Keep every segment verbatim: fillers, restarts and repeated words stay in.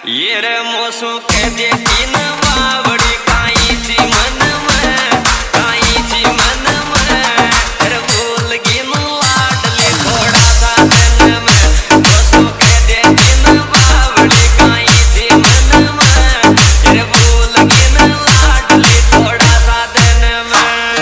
ये रे मोसू कह दे तीन बावड़ी काई जी मन में काई जी मन में तेरे भूल गिन लाडली थोड़ा सा दिन में मोसू कह दे तीन बावड़ी काई जी मन में तेरे भूल गिन लाडली थोड़ा सा दिन में।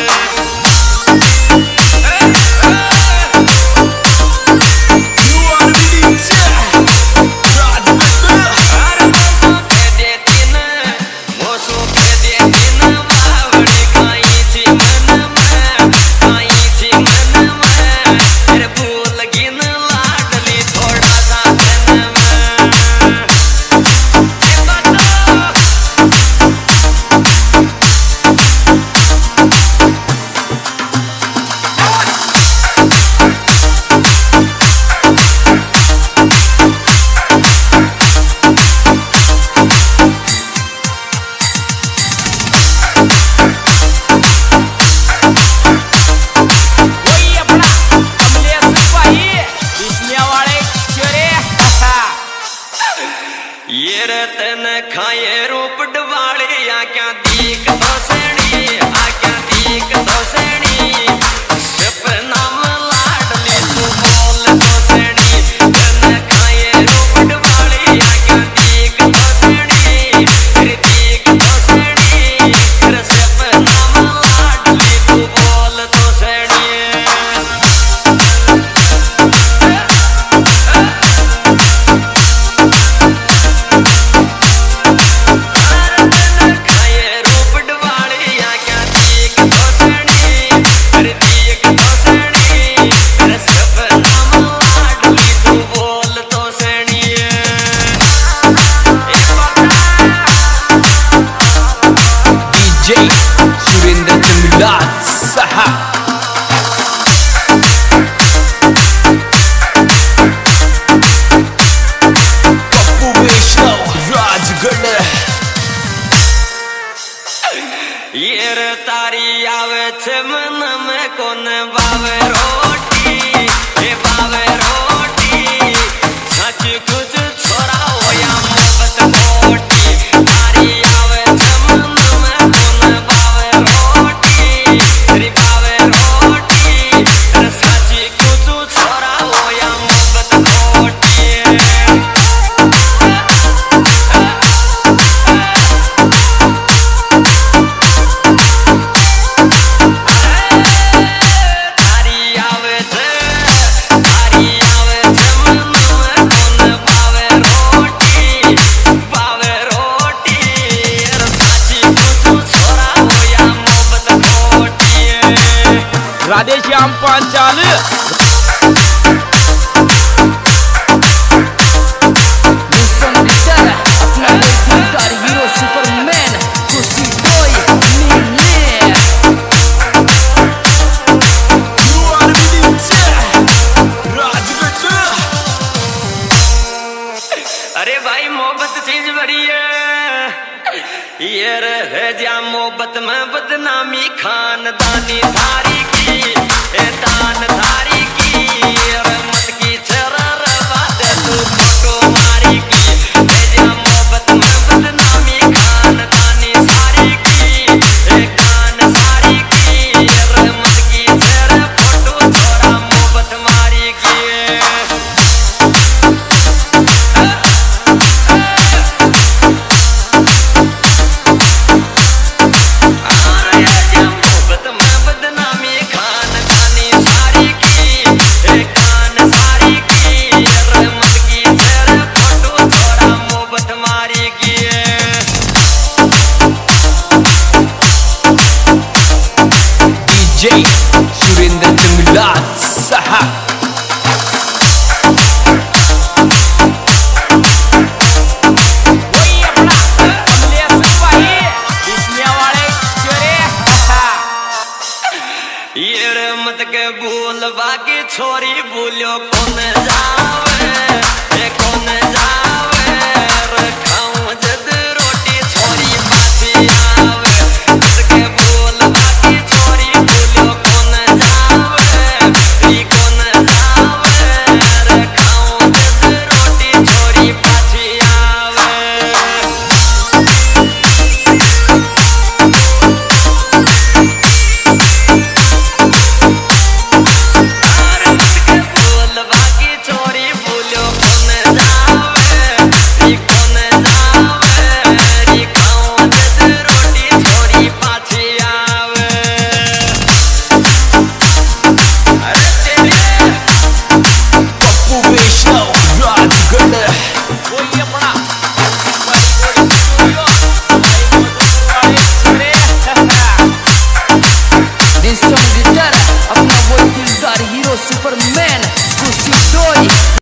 ये रतन खाए रूप डवाले आ क्या दीक दोसड़ी आ क्या दीक दोसड़ी सपना में लाडली तू बोल दोसड़ी रतन खाए रूप डवाले आ क्या दीक दोसड़ी तेरी दीक दोसड़ी तेरे सपना में लाडली तू बोल दोसड़ी। जय सुरेंद्र जंगलात सहा पप्पू वैष्णव राजगढ़। ये रे तारी आवे छे मन में कोन बावे रोटी ए बावे रोटी सच कुछ छोरा होया मोहब्बत मोटी तारी आवे छे मन में कोन बावे रोटी तेरी बावे रोटी सच कुछ छोरा होया मोहब्बत मोटी। राधे श्याम पांचाल हीरो सुपरमैन खुशी बॉय अरे भाई मोहब्बत चीज बड़ी है ये रह जा मोहब्बत में बदनामी खानदानी थारी की दान